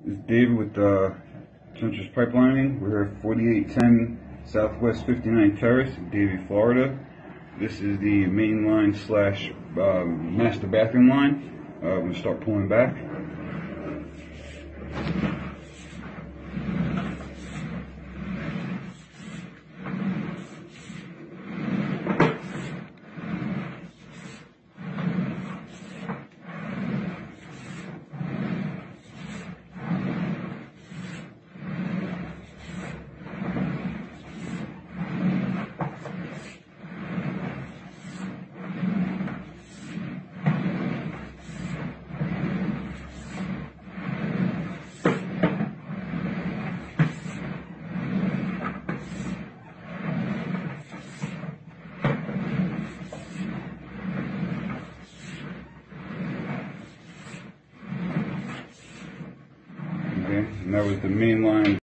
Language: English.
This is David with Terrace Pipelining. We're here at 4810 Southwest 59 Terrace, Davie, Florida. This is the main line slash master bathroom line. We're going to start pulling back. Okay, and that was the main line.